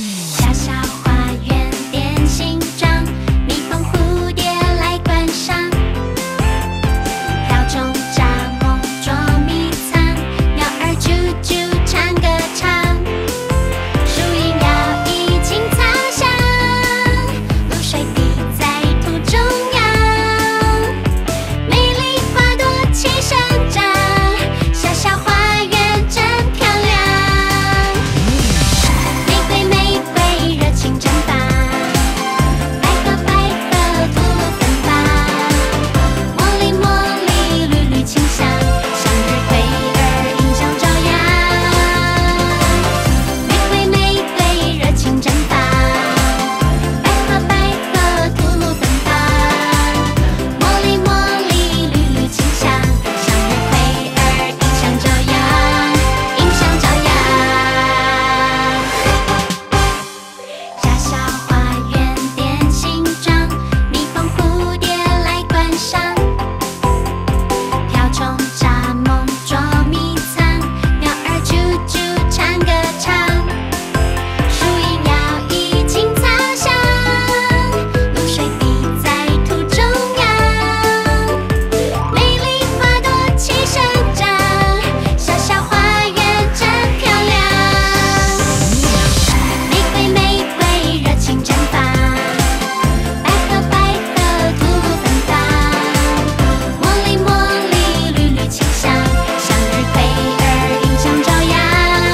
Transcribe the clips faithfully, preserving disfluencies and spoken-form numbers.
小小花园点心装，蜜蜂蝴蝶来观赏。瓢虫蚱蜢捉迷藏，鸟儿啾啾唱歌唱。树荫摇曳青草香，露水滴在土中央。美丽花朵齐生长，小小花园真漂亮。玫瑰玫瑰热情绽放，百合百合吐露芬芳。茉莉茉莉缕缕清香，向日葵儿迎向朝阳。玫瑰玫瑰热情绽放，百合百合吐露芬芳。茉莉茉莉缕缕清香，向日葵儿迎向朝阳，迎向朝阳。小小花园点心装，蜜蜂蝴蝶来观赏。瓢虫蚱蜢捉迷藏，鸟儿啾啾唱歌唱。树荫摇曳青草香，露水滴在土中央。美丽花朵齐生长，小小花园真漂亮。玫瑰玫瑰热情绽放，百合百合吐露芬芳。茉莉茉莉缕缕清香，向日葵儿迎向朝阳。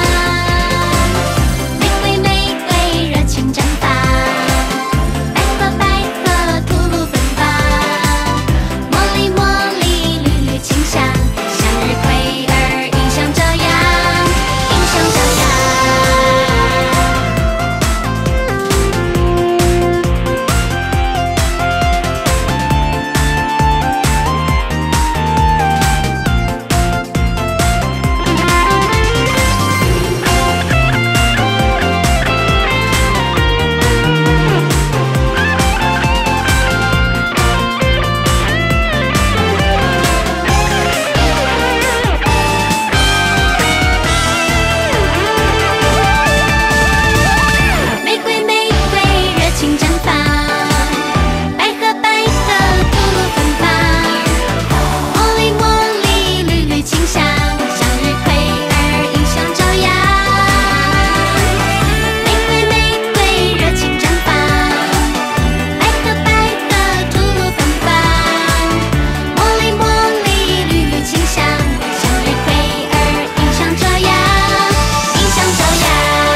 玫瑰玫瑰热情绽放，百合百合吐露芬芳。茉莉茉莉缕缕清香，向日葵儿迎向朝阳，迎向朝阳。玫瑰玫瑰热情绽放，百合百合吐露芬芳。茉莉茉莉缕缕清香，向日葵儿迎向朝阳。玫瑰玫瑰热情绽放，百合百合吐露芬芳。茉莉茉莉缕缕清香，向日葵儿迎向朝阳，迎向朝阳。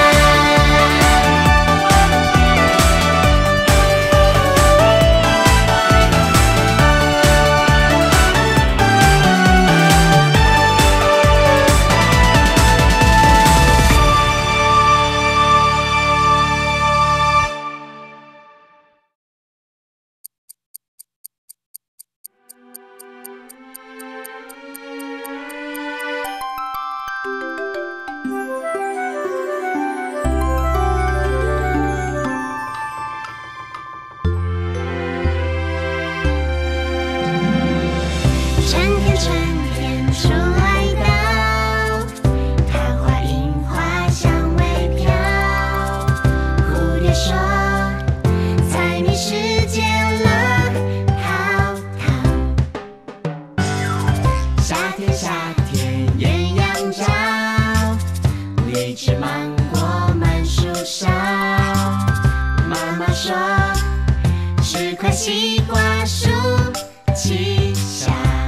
春天，春天出来到，桃花、樱花香味飘。蝴蝶说：“猜谜世界乐淘淘。”夏天，夏天艳阳照，荔枝芒果满树梢。妈妈说：“是块西瓜树奇小。”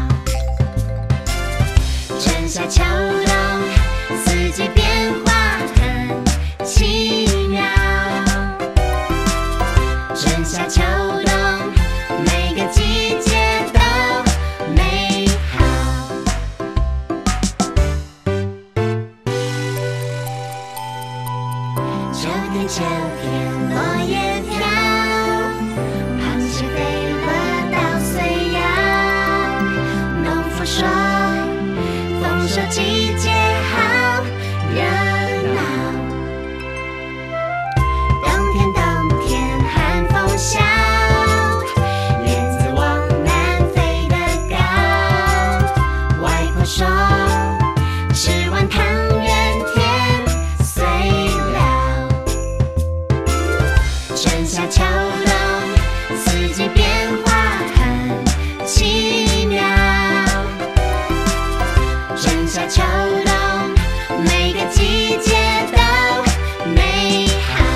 春夏秋冬，四季变化很奇妙。春夏秋冬，每个季节都美好。秋天，秋天，落叶飘，螃蟹飞了稻穗摇。农夫说：“丰收季节好热闹。”冬天，冬天，寒风萧，燕子往南飞得高。外婆说：“吃完汤圆天碎了。” 春夏秋冬，四季变化很奇妙。春夏秋冬，每个季节都美好。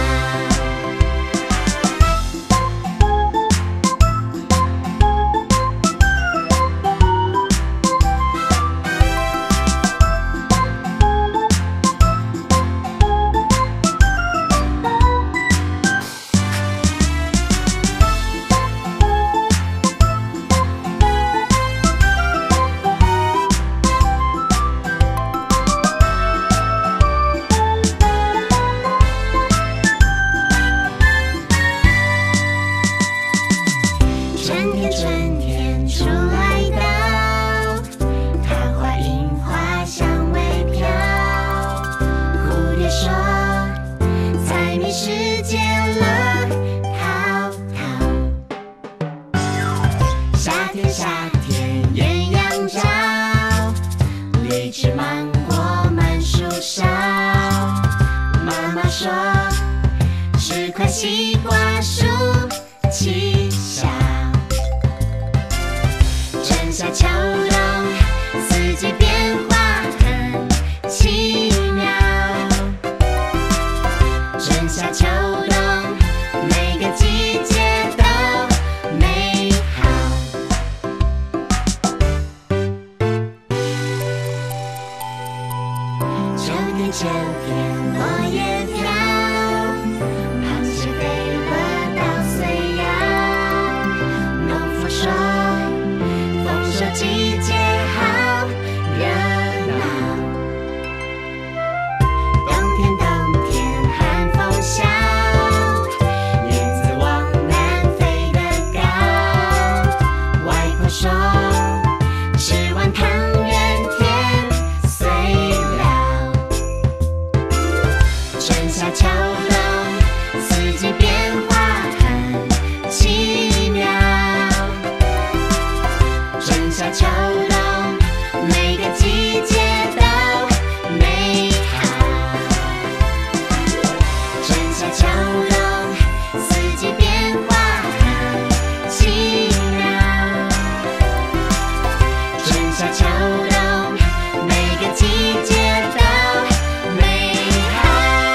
春天，春天出来到，桃花、樱花香味飘。蝴蝶说：“猜谜时间了，淘淘。”夏天，夏天艳阳照，荔枝、芒果满树梢。妈妈说：“是块西瓜树奇小。”春夏秋冬，四季变化很奇妙。春夏秋冬，每个季节都美好。秋天，秋天落叶飘，螃蟹飞了稻穗摇。农夫说：“这季节好热闹。”冬天，冬天寒风小，燕子往南飞得高。外婆说：“吃完汤圆天碎了。”春夏秋冬，四季变化很奇妙。春夏秋冬，每个季节都美好。春夏秋冬，四季变化很奇妙。春夏秋冬，每个季节都美好。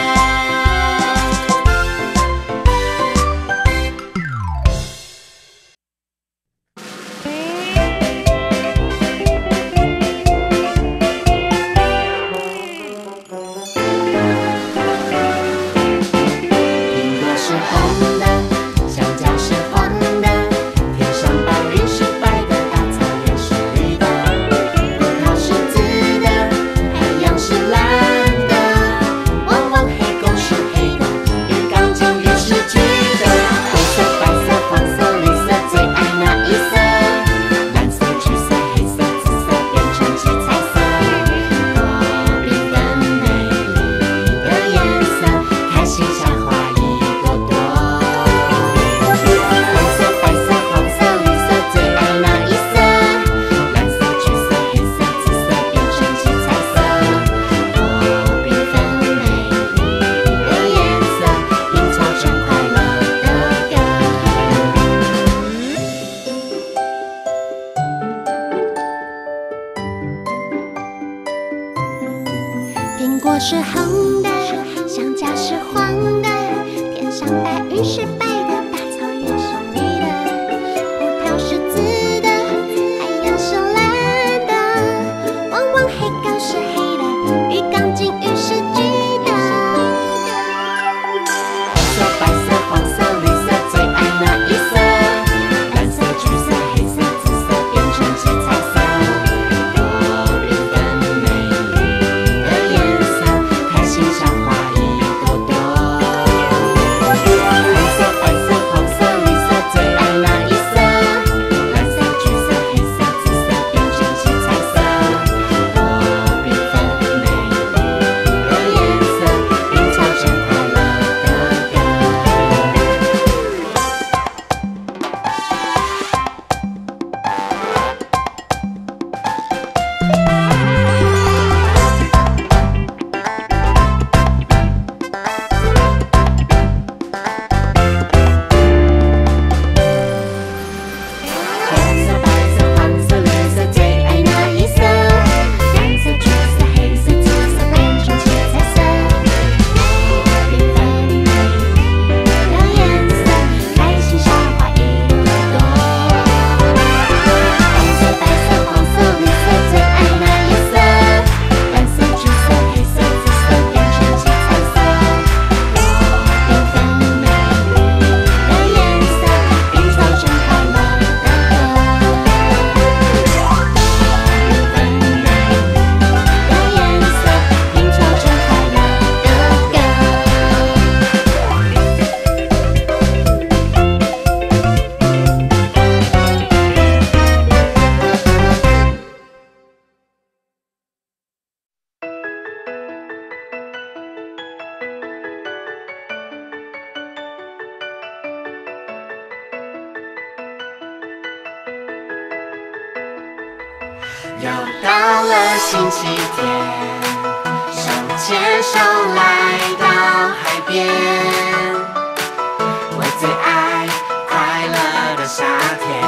苹果是红的，香蕉是黄的，天上白云是白的，大草原是绿的，葡萄是紫的，海洋是蓝的，汪汪黑狗是黑的，鱼缸金鱼是橘的。红色、白色、黄色、绿色，最爱哪一色？蓝色、橘色、黑色、紫色，变成七彩色。多缤纷美丽的颜色，开心像花一朵朵。红色、白又到了星期天，手牵手来到海边，我最爱快乐的夏天。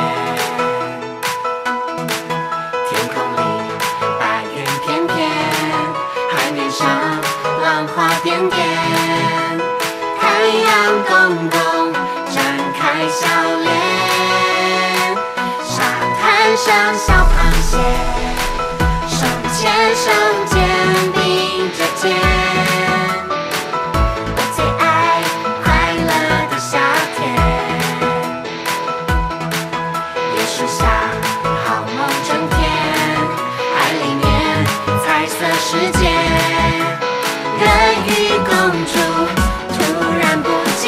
天空里白云片片，海面上浪花点点，太阳公公展开笑脸，沙滩上小螃蟹手牵手肩并着肩，我最爱快乐的夏天。椰树下好梦整天，海里面彩色世界，人鱼公主突然不见，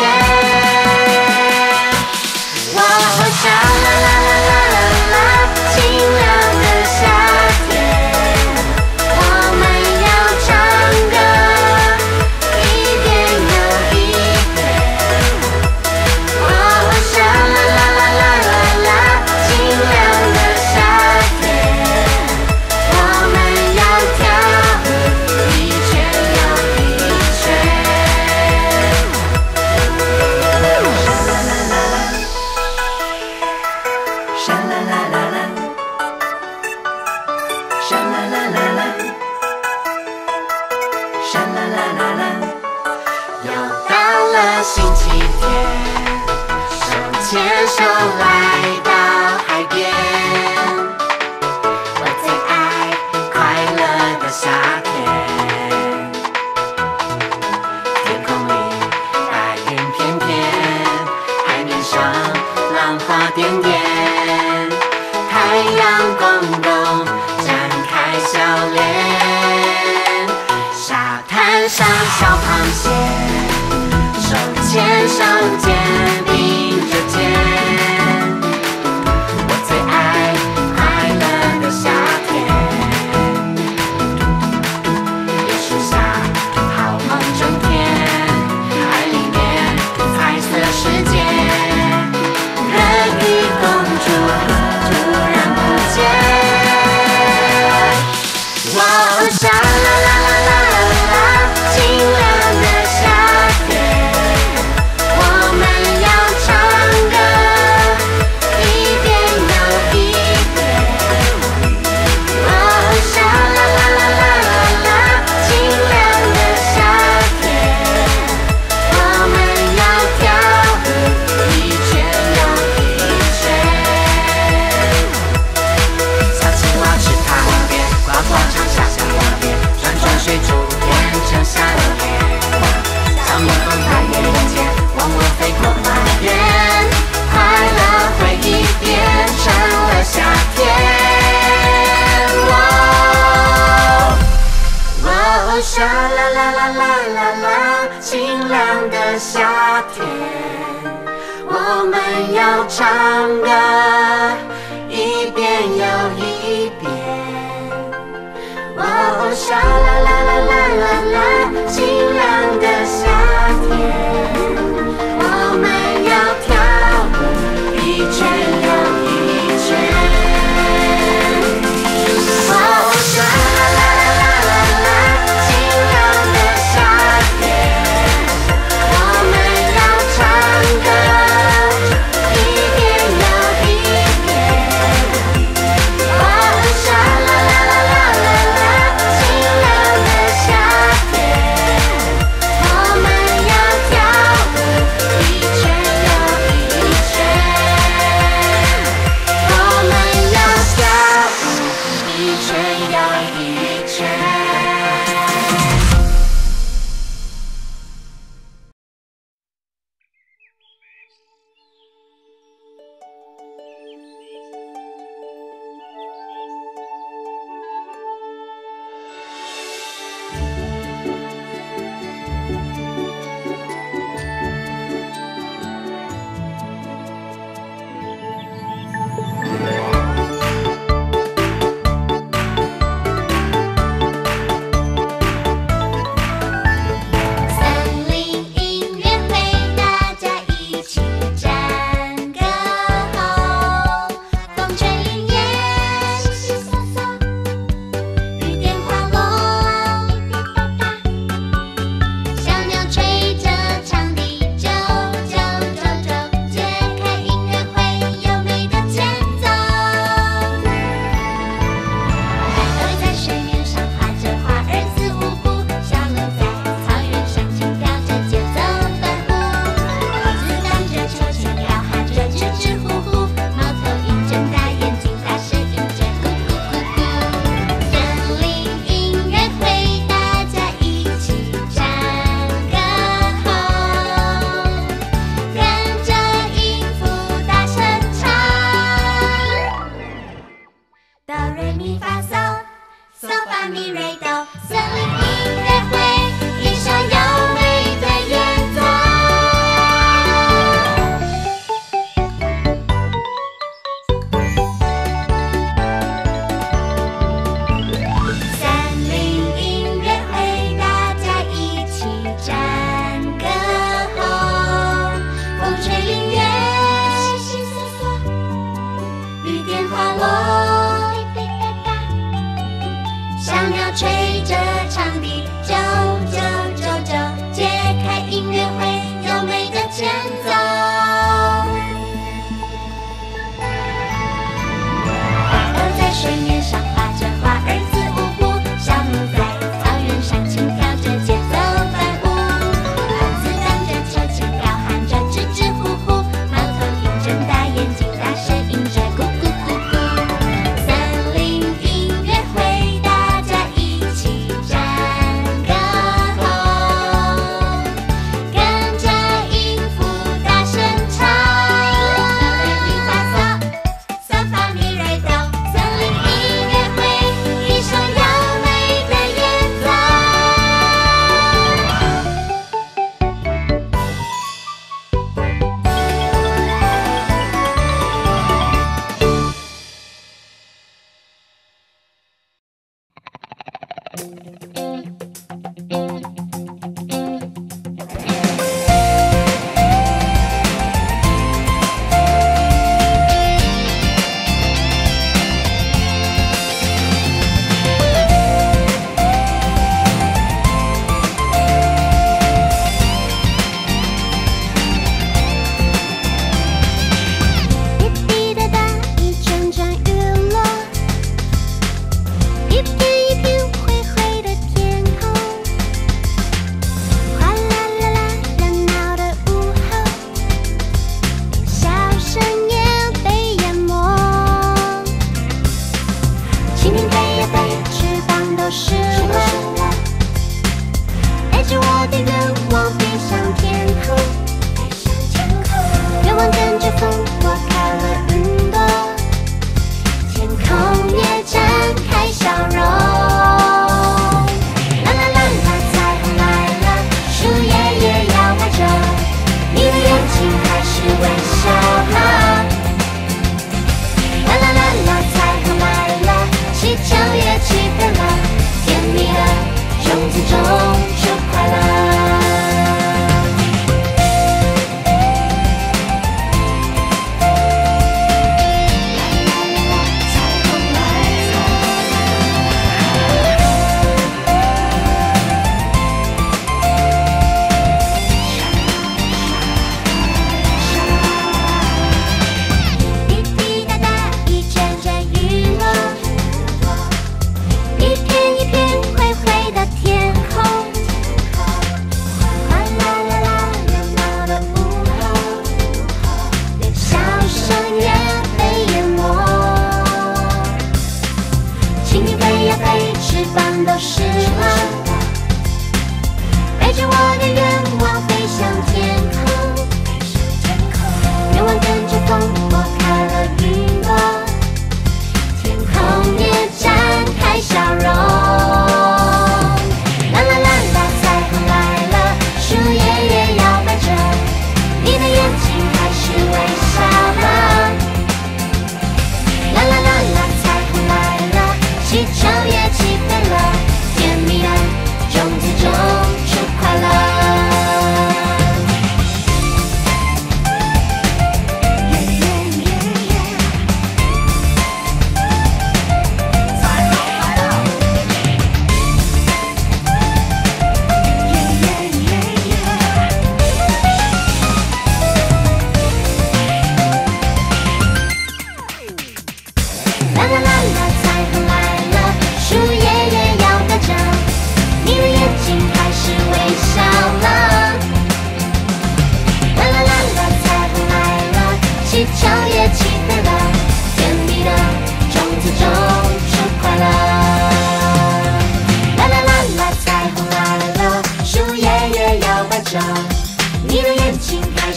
我沙啦啦啦啦啦啦，清凉的夏天，我们要唱歌，一遍又一遍。我沙啦啦啦啦啦啦，清凉的夏天，我们要跳舞，一圈又一圈。沙啦啦啦啦，沙啦啦啦啦，沙啦啦啦啦，又到了星期天，手牵手来到海边，我最爱快乐的夏天。天空里白云片片，海面上浪花点点，太阳公公展开笑脸，沙滩上小螃蟹手牵手肩并着肩，我最爱快乐的夏天。椰树下好梦整天，海里面彩色世界，人鱼公主突然不见，我沙啦啦啦啦啦啦，清凉的夏天，我们要唱歌，一遍又一遍。我沙啦啦啦啦啦啦，清凉的夏天，我们要跳舞，一圈又一圈。小青蛙池塘边，呱呱唱下下我边，转转水珠变成夏天。小蜜蜂在眼前，往我飞过花园，快乐回忆变成了夏天。哦，哦，沙啦啦啦啦啦啦，清凉的夏天，我们要唱歌，一遍又一遍。哦，沙啦啦啦啦啦啦，清凉的夏天，我们要跳舞，一圈又一圈。哦，沙啦啦啦啦啦啦，清凉的夏天，我们要唱歌，一遍又一遍。哦，沙啦啦啦啦啦啦，清凉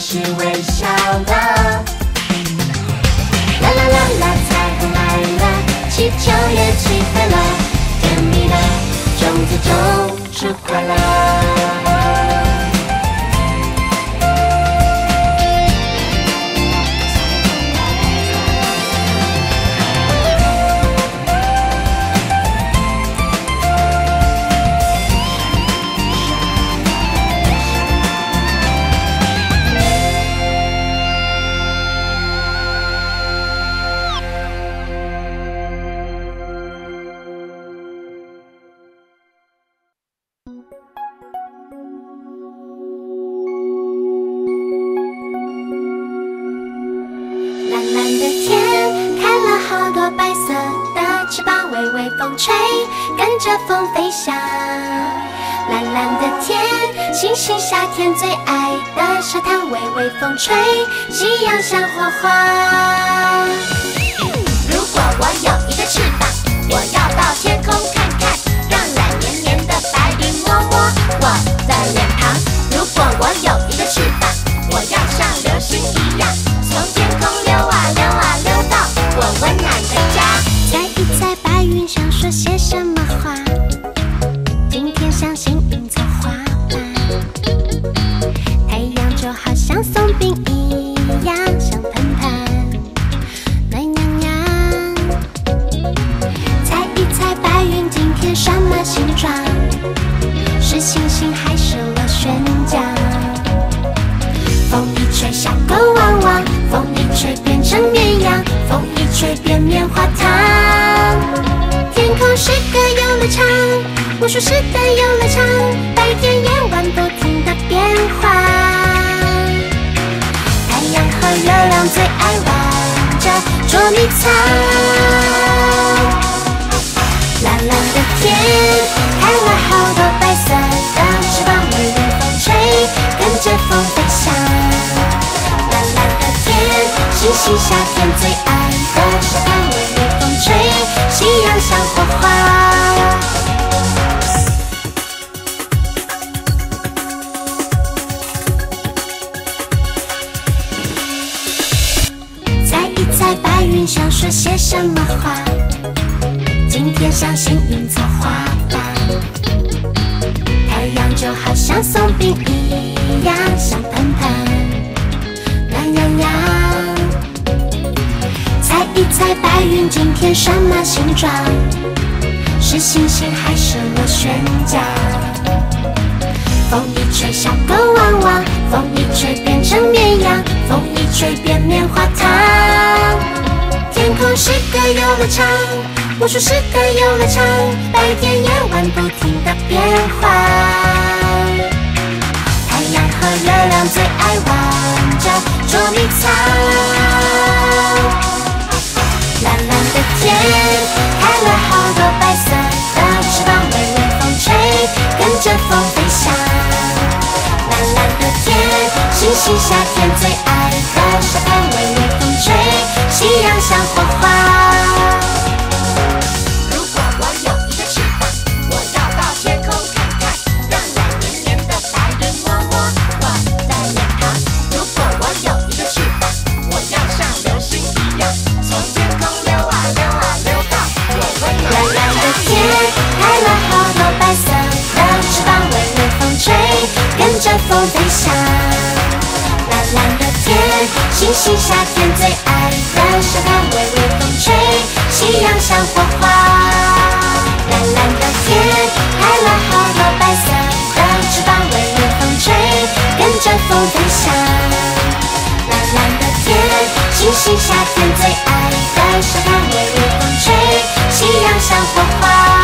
是微笑的。啦啦啦啦，彩虹来了，气球也起飞了，甜蜜的种子种出快乐。蓝蓝的天，开了好多白色的翅膀，微微风吹，跟着风飞翔。蓝蓝的天，星星夏天最爱的沙滩，微微风吹，夕阳像火花。如果我有一个翅膀，我要到天空看看，让蓝绵绵的白云摸摸我的脸庞。如果我有一个翅膀，我要像流星一样，从天空溜啊溜啊溜到我温暖的家。猜一猜白云想说些什么话？今天像幸运草花瓣，太阳就好像松饼一样香喷喷，暖洋洋。猜一猜白云今天什么形状？是星星还是螺旋桨？风一吹小狗汪汪，风一吹变成绵羊，风一吹变棉花糖。天空是个游乐场，魔术师的游乐场，白天夜晚不停的变化。太阳和月亮最爱玩着捉迷藏。蓝蓝的天，开了好多白色的翅膀，微微风吹，跟着风飞翔。蓝蓝的天，星星夏天最爱的沙滩，微微风吹，夕阳像火花。猜一猜白云想说些什么话？今天像幸运草花瓣，太阳就好像松饼一样香喷喷，暖洋洋。猜一猜白云今天什么形状？是星星还是螺旋桨？风一吹小狗汪汪，风一吹变成绵羊，风一吹变棉花糖。天空是个游乐场，魔术师的游乐场，白天夜晚不停的变化。太阳和月亮最爱玩着捉迷藏。蓝蓝的天，开了好多白色的翅膀，微微风吹，跟着风飞翔。蓝蓝的天，星星夏天最爱的沙滩，微微风吹，夕阳像火花。风飞翔，蓝蓝的天，星星夏天最爱的沙滩，微微风吹，夕阳像火花。蓝蓝的天，开了好多白色的翅膀，微微风吹，跟着风飞翔。蓝蓝的天，星星夏天最爱的沙滩，微微风吹，夕阳像火花。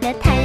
的太